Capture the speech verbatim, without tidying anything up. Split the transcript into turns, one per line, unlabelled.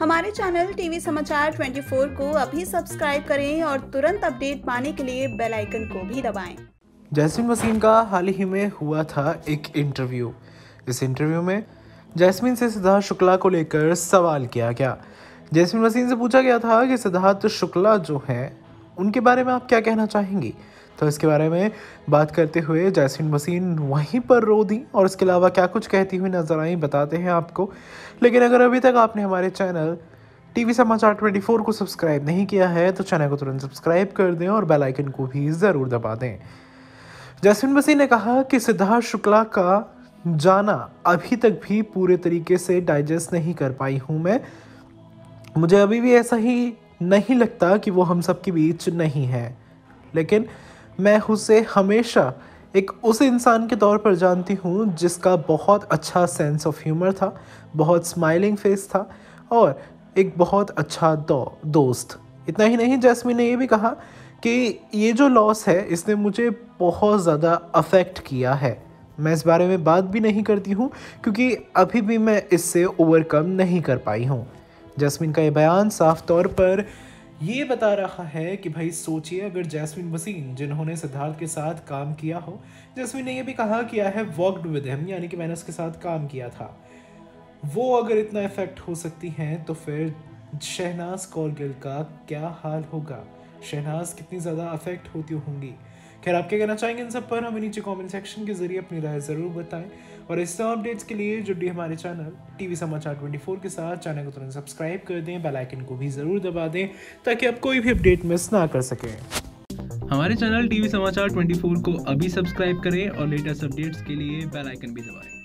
हमारे channel TV समाचार चौबीस को अभी सब्सक्राइब करें और तुरंत अपडेट पाने के लिए बेल आइकन को भी दबाएं।
जैस्मीन वसीम का हाल ही में हुआ था एक इंटरव्यू। इस इंटरव्यू में जैस्मीन से सिद्धार्थ शुक्ला को लेकर सवाल किया गया। जैस्मीन वसीम से पूछा गया था कि सिद्धार्थ शुक्ला जो हैं उनके बारे में आप क्या कहना चाहेंगी। तो इसके बारे में बात करते हुए जैस्मीन वसीम वहीं पर रो दी और इसके अलावा क्या कुछ कहती हुई नजर आई बताते हैं आपको। लेकिन अगर अभी तक आपने हमारे चैनल टीवी समाचार चौबीस को सब्सक्राइब नहीं किया है तो चैनल को तुरंत सब्सक्राइब कर दें और बेल आइकन को भी ज़रूर दबा दें। जैस्मीन वसीम ने कहा कि सिद्धार्थ शुक्ला का जाना अभी तक भी पूरे तरीके से डाइजेस्ट नहीं कर पाई हूँ मैं। मुझे अभी भी ऐसा ही नहीं लगता कि वो हम सब के बीच नहीं है, लेकिन मैं उसे हमेशा एक उस इंसान के तौर पर जानती हूँ जिसका बहुत अच्छा सेंस ऑफ ह्यूमर था, बहुत स्माइलिंग फेस था और एक बहुत अच्छा दो, दोस्त। इतना ही नहीं, जैस्मीन ने ये भी कहा कि ये जो लॉस है इसने मुझे बहुत ज़्यादा अफेक्ट किया है। मैं इस बारे में बात भी नहीं करती हूँ क्योंकि अभी भी मैं इससे ओवरकम नहीं कर पाई हूँ। जैस्मीन का ये बयान साफ तौर पर ये बता रहा है कि भाई सोचिए, अगर जैस्मीन वसीम जिन्होंने सिद्धार्थ के साथ काम किया हो, जैस्मीन ने ये भी कहा कि I have worked with him, यानी कि मैंने उसके साथ काम किया था, वो अगर इतना इफेक्ट हो सकती हैं तो फिर शहनाज कौर गिल का क्या हाल होगा, शहनाज कितनी ज़्यादा अफेक्ट होती होंगी। खैर, आप क्या कहना चाहेंगे इन सब पर हमें नीचे कमेंट सेक्शन के जरिए अपनी राय ज़रूर बताएं और इस सब अपडेट्स के लिए जुड़िए हमारे चैनल टीवी समाचार चौबीस के साथ। चैनल को तुरंत सब्सक्राइब कर दें, बेल आइकन को भी ज़रूर दबा दें ताकि आप कोई भी अपडेट मिस ना कर सकें।
हमारे चैनल टीवी समाचार चौबीस को अभी सब्सक्राइब करें और लेटेस्ट अपडेट्स के लिए बेल आइकन भी दबाएं।